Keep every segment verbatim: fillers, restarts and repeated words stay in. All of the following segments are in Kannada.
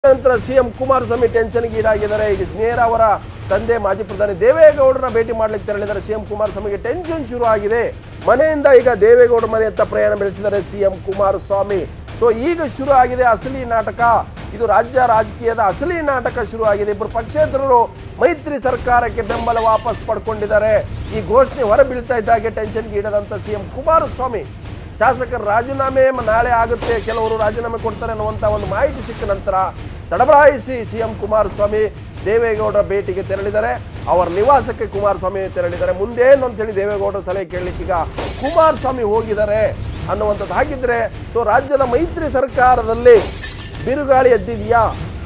ನಂತರ ಸಿಎಂ ಕುಮಾರಸ್ವಾಮಿ ಟೆನ್ಷನ್ಗೆ ಈಡಾಗಿದ್ದಾರೆ. ಈಗ ನೇರ ಅವರ ತಂದೆ ಮಾಜಿ ಪ್ರಧಾನಿ ದೇವೇಗೌಡರನ್ನ ಭೇಟಿ ಮಾಡ್ಲಿಕ್ಕೆ ತೆರಳಿದ್ದಾರೆ. ಸಿಎಂ ಕುಮಾರಸ್ವಾಮಿಗೆ ಟೆನ್ಷನ್ ಶುರು ಆಗಿದೆ. ಮನೆಯಿಂದ ಈಗ ದೇವೇಗೌಡ ಮನೆಯತ್ತ ಪ್ರಯಾಣ ಬೆಳೆಸಿದ್ದಾರೆ ಸಿಎಂ ಕುಮಾರಸ್ವಾಮಿ. ಸೊ ಈಗ ಶುರು ಆಗಿದೆ ಅಸಲಿ ನಾಟಕ. ಇದು ರಾಜ್ಯ ರಾಜಕೀಯದ ಅಸಲಿ ನಾಟಕ ಶುರು ಆಗಿದೆ. ಇಬ್ಬರು ಪಕ್ಷೇತರರು ಮೈತ್ರಿ ಸರ್ಕಾರಕ್ಕೆ ಬೆಂಬಲ ವಾಪಸ್ ಪಡ್ಕೊಂಡಿದ್ದಾರೆ. ಈ ಘೋಷಣೆ ಹೊರಬೀಳ್ತಾ ಇದ್ದಾಗೆ ಟೆನ್ಷನ್ಗೆ ಈಡದಂತ ಸಿಎಂ ಕುಮಾರಸ್ವಾಮಿ ಶಾಸಕರ ರಾಜೀನಾಮೆ ನಾಳೆ ಆಗುತ್ತೆ, ಕೆಲವರು ರಾಜೀನಾಮೆ ಕೊಡ್ತಾರೆ ಅನ್ನುವಂಥ ಒಂದು ಮಾಹಿತಿ ಸಿಕ್ಕ ನಂತರ ತಡಬರಾಯಿಸಿ ಸಿಎಂ ಕುಮಾರಸ್ವಾಮಿ ದೇವೇಗೌಡರ ಭೇಟಿಗೆ ತೆರಳಿದ್ದಾರೆ. ಅವರ ನಿವಾಸಕ್ಕೆ ಕುಮಾರಸ್ವಾಮಿ ತೆರಳಿದ್ದಾರೆ. ಮುಂದೇನು ಅಂತೇಳಿ ದೇವೇಗೌಡರ ಸಲಹೆ ಕೇಳಲಿಕ್ಕೆ ಈಗ ಕುಮಾರಸ್ವಾಮಿ ಹೋಗಿದ್ದಾರೆ ಅನ್ನುವಂಥದ್ದು. ಹಾಗಿದ್ರೆ ಸೊ ರಾಜ್ಯದ ಮೈತ್ರಿ ಸರ್ಕಾರದಲ್ಲಿ ಬಿರುಗಾಳಿ ಎದ್ದಿದೆಯಾ?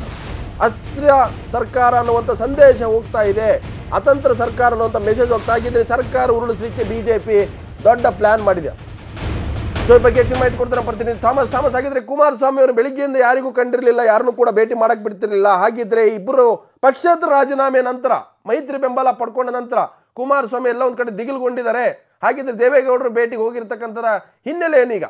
ಅಸ್ಥಿರ ಸರ್ಕಾರ ಅನ್ನುವಂಥ ಸಂದೇಶ ಹೋಗ್ತಾ ಇದೆ, ಅತಂತ್ರ ಸರ್ಕಾರ ಅನ್ನುವಂಥ ಮೆಸೇಜ್ ಹೋಗ್ತಾ ಆಗಿದ್ರೆ ಸರ್ಕಾರ ಉರುಳಿಸಲಿಕ್ಕೆ ಬಿಜೆಪಿ ದೊಡ್ಡ ಪ್ಲಾನ್ ಮಾಡಿದೆ. ಸೊ ಈ ಬಗ್ಗೆ ಹೆಚ್ಚಿನ ಮಾಹಿತಿ ಕೊಡ್ತಾರೆ ಪ್ರತಿನಿಧಿ ಥಾಮಸ್. ಥಾಮಸ್, ಆಗಿದ್ರೆ ಕುಮಾರಸ್ವಾಮಿ ಅವರು ಬೆಳಿಗ್ಗೆಯಿಂದ ಯಾರಿಗೂ ಕಂಡಿರಲಿಲ್ಲ, ಯಾರನ್ನೂ ಕೂಡ ಭೇಟಿ ಮಾಡಕ್ ಬಿಡ್ತಿರ್ಲಿಲ್ಲ. ಹಾಗಿದ್ರೆ ಇಬ್ಬರು ಪಕ್ಷೇತರ ರಾಜೀನಾಮೆ ನಂತರ ಮೈತ್ರಿ ಬೆಂಬಲ ಪಡ್ಕೊಂಡ ನಂತರ ಕುಮಾರಸ್ವಾಮಿ ಎಲ್ಲ ಒಂದ್ ಕಡೆ ದಿಗಿಲ್ಗೊಂಡಿದ್ದಾರೆ. ಹಾಗಿದ್ರೆ ದೇವೇಗೌಡರು ಭೇಟಿಗೆ ಹೋಗಿರ್ತಕ್ಕಂಥ ಹಿನ್ನೆಲೆ ಏನೀಗ?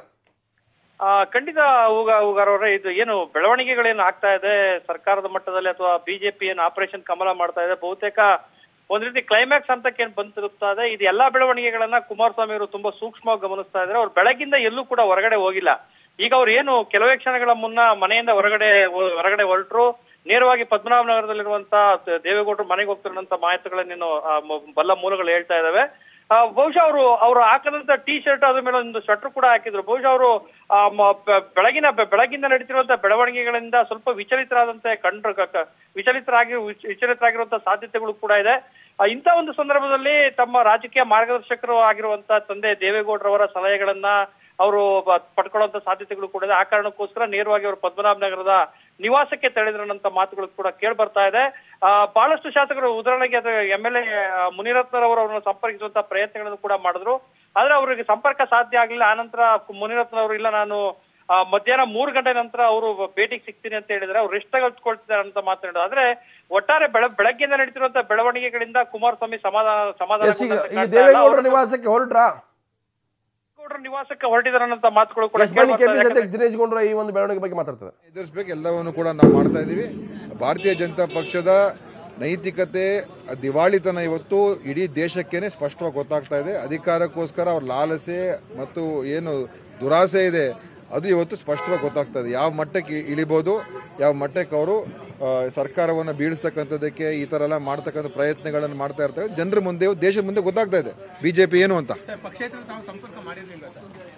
ಆ ಖಂಡಿತ ಉಗಾರವ್ರೆ, ಇದು ಏನು ಬೆಳವಣಿಗೆಗಳೇನು ಆಗ್ತಾ ಇದೆ ಸರ್ಕಾರದ ಮಟ್ಟದಲ್ಲಿ ಅಥವಾ ಬಿಜೆಪಿ ಏನು ಆಪರೇಷನ್ ಕಮಲ ಮಾಡ್ತಾ ಇದೆ, ಬಹುತೇಕ ಒಂದ್ ರೀತಿ ಕ್ಲೈಮ್ಯಾಕ್ಸ್ ಹಂತಕ್ಕೆ ಏನ್ ಬಂತಿರುತ್ತಾ ಇದೆ. ಇದು ಎಲ್ಲಾ ಬೆಳವಣಿಗೆಗಳನ್ನ ಕುಮಾರಸ್ವಾಮಿ ಅವರು ತುಂಬಾ ಸೂಕ್ಷ್ಮವಾಗಿ ಗಮನಿಸ್ತಾ ಇದ್ದಾರೆ. ಅವ್ರು ಬೆಳಗಿಂದ ಎಲ್ಲೂ ಕೂಡ ಹೊರಗಡೆ ಹೋಗಿಲ್ಲ. ಈಗ ಅವ್ರು ಏನು ಕೆಲವೇ ಕ್ಷಣಗಳ ಮುನ್ನ ಮನೆಯಿಂದ ಹೊರಗಡೆ ಹೊರಗಡೆ ಹೊರಟರು. ನೇರವಾಗಿ ಪದ್ಮನಾಭನಗರದಲ್ಲಿರುವಂತ ದೇವೇಗೌಡರು ಮನೆಗೆ ಹೋಗ್ತಿರುವಂತ ಮಾಹಿತಿಗಳನ್ನೇನು ಬಲ್ಲ ಮೂಲಗಳು ಹೇಳ್ತಾ ಇದಾವೆ. ಬಹುಶಃ ಅವರು ಅವರು ಹಾಕದಂತ ಟೀ ಶರ್ಟ್ ಅದ್ರ ಮೇಲೆ ಒಂದು ಸ್ವೆಟರ್ ಕೂಡ ಹಾಕಿದ್ರು. ಬಹುಶಃ ಅವರು ಬೆಳಗಿನ ಬೆಳಗಿಂದ ನಡೀತಿರುವಂತ ಬೆಳವಣಿಗೆಗಳಿಂದ ಸ್ವಲ್ಪ ವಿಚಲಿತರಾದಂತೆ ಕಂಡ್ರು ವಿಚಲಿತರಾಗಿ ವಿಚಲಿತರಾಗಿರುವಂತ ಸಾಧ್ಯತೆಗಳು ಕೂಡ ಇದೆ. ಇಂಥ ಒಂದು ಸಂದರ್ಭದಲ್ಲಿ ತಮ್ಮ ರಾಜಕೀಯ ಮಾರ್ಗದರ್ಶಕರು ಆಗಿರುವಂತ ತಂದೆ ದೇವೇಗೌಡರವರ ಸಲಹೆಗಳನ್ನ ಅವರು ಪಡ್ಕೊಳ್ಳುವಂತ ಸಾಧ್ಯತೆಗಳು ಕೂಡ ಇದೆ. ಆ ಕಾರಣಕ್ಕೋಸ್ಕರ ನೇರವಾಗಿ ಅವರು ಪದ್ಮನಾಭನಗರದ ನಿವಾಸಕ್ಕೆ ತೆರಳಿದ್ರಂತ ಮಾತುಗಳು ಕೂಡ ಕೇಳಿ ಬರ್ತಾ ಇದೆ. ಆ ಬಹಳಷ್ಟು ಶಾಸಕರು, ಉದಾಹರಣೆಗೆ ಎಂ ಎಲ್ ಎ ಮುನಿರತ್ನರವರು ಅವರನ್ನು ಸಂಪರ್ಕಿಸುವಂತ ಪ್ರಯತ್ನಗಳನ್ನು ಕೂಡ ಮಾಡಿದ್ರು. ಆದ್ರೆ ಅವರಿಗೆ ಸಂಪರ್ಕ ಸಾಧ್ಯ ಆಗ್ಲಿಲ್ಲ. ಆನಂತರ ಮುನಿರತ್ನವರು ಇಲ್ಲ, ನಾನು ಮಧ್ಯಾಹ್ನ ಮೂರು ಗಂಟೆ ನಂತರ ಅವರು ಭೇಟಿಗೆ ಸಿಗ್ತೀನಿ ಅಂತ ಹೇಳಿದ್ರೆ ಅವ್ರು ರೆಸ್ಟ್ ತೆಗೆದುಕೊಳ್ತಿದ್ದಾರೆ ಅಂತ ಮಾತನಾಡಿದ್ರು. ಆದ್ರೆ ಒಟ್ಟಾರೆ ಬೆಳ ಬೆಳಗ್ಗೆಯಿಂದ ನಡೀತಿರುವಂತ ಬೆಳವಣಿಗೆಗಳಿಂದ ಕುಮಾರಸ್ವಾಮಿ ಸಮಾಧಾನ ಸಮಾಧಾನ ದೇವೇಗೌಡರ ನಿವಾಸಕ್ಕೆ ಹೊರಟ್ರಾ ನಿವಾಸಕ್ಕೆ ಹೊರಟಿದಾರಂತ ಮಾತುಗಳು ಕೂಡ ದಿನೇಶ್ ಗೌಡ್ರ ಈ ಒಂದು ಬೆಳವಣಿಗೆ ಬಗ್ಗೆ ಮಾತಾಡ್ತಾರೆ. ಎದುರಿಸಬೇಕು ಎಲ್ಲವನ್ನು ಕೂಡ ನಾವು ಮಾಡ್ತಾ ಇದ್ದೀವಿ. ಭಾರತೀಯ ಜನತಾ ಪಕ್ಷದ ನೈತಿಕತೆ ದಿವಾಳಿತನ ಇವತ್ತು ಇಡೀ ದೇಶಕ್ಕೇನೆ ಸ್ಪಷ್ಟವಾಗಿ ಗೊತ್ತಾಗ್ತಾ ಇದೆ. ಅಧಿಕಾರಕ್ಕೋಸ್ಕರ ಅವ್ರ ಲಾಲಸೆ ಮತ್ತು ಏನು ದುರಾಸೆ ಇದೆ ಅದು ಇವತ್ತು ಸ್ಪಷ್ಟವಾಗಿ ಗೊತ್ತಾಗ್ತಾ ಇದೆ. ಯಾವ ಮಟ್ಟಕ್ಕೆ ಇಳಿಬೋದು, ಯಾವ ಮಟ್ಟಕ್ಕೆ ಅವರು ಸರ್ಕಾರವನ್ನು ಬೀಳಿಸ್ತಕ್ಕಂಥದ್ದಕ್ಕೆ ಈ ಥರ ಎಲ್ಲ ಮಾಡ್ತಕ್ಕಂಥ ಪ್ರಯತ್ನಗಳನ್ನು ಮಾಡ್ತಾ ಇರ್ತಾರೆ. ಜನರ ಮುಂದೆ ದೇಶದ ಮುಂದೆ ಗೊತ್ತಾಗ್ತಾ ಇದೆ ಬಿಜೆಪಿ ಏನು ಅಂತ.